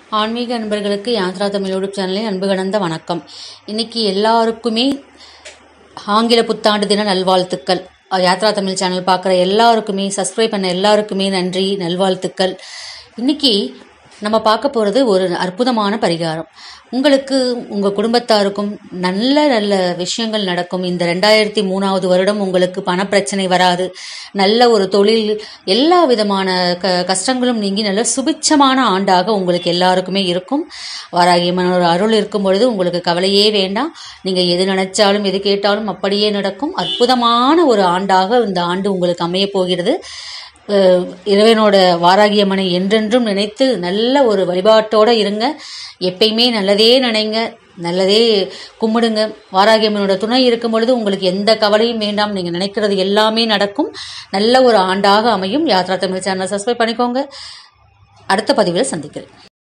ஆன்மீக அன்பர்களுக்கு யாத்ரா தமிழ் யூடியூப் சேனலின் அன்பு கலந்த வணக்கம். இன்னைக்கு எல்லாருக்குமே ஆங்கில புத்தாண்டு தின நல்வாழ்த்துக்கள். யாத்ரா தமிழ் சேனல் பார்க்குற எல்லாருக்குமே, சப்ஸ்கிரைப் பண்ண எல்லாருக்குமே நன்றி, நல்வாழ்த்துக்கள். இன்னைக்கு நம்ம பார்க்க போகிறது ஒரு அற்புதமான பரிகாரம். உங்களுக்கு உங்கள் குடும்பத்தாருக்கும் நல்ல நல்ல விஷயங்கள் நடக்கும். இந்த 2003வது வருடம் உங்களுக்கு பணப்பிரச்சனை வராது. நல்ல ஒரு தொழில், எல்லா விதமான கஷ்டங்களும் நீங்கி நல்ல சுபிட்சமான ஆண்டாக உங்களுக்கு எல்லாருக்குமே இருக்கும். வாராகியம்மன் ஒரு அருள் இருக்கும் பொழுது உங்களுக்கு கவலையே வேண்டாம். நீங்கள் எது நினைச்சாலும் எது கேட்டாலும் அப்படியே நடக்கும். அற்புதமான ஒரு ஆண்டாக இந்த ஆண்டு உங்களுக்கு அமைய போகிறது. இறைவனோட வாராகியம்மனை என்றென்றும் நினைத்து நல்ல ஒரு வழிபாட்டோட இருங்க. எப்பயுமே நல்லதே நினைங்க, நல்லதே கும்பிடுங்க. வாராகியம்மனோட துணை இருக்கும் பொழுது உங்களுக்கு எந்த கவலையும் வேண்டாம். நீங்கள் நினைக்கிறது எல்லாமே நடக்கும். நல்ல ஒரு ஆண்டாக அமையும். யாத்ரா தமிழ் சேனலை சப்ஸ்கிரைப் பண்ணிக்கோங்க. அடுத்த பதிவில் சந்திக்கிறேன்.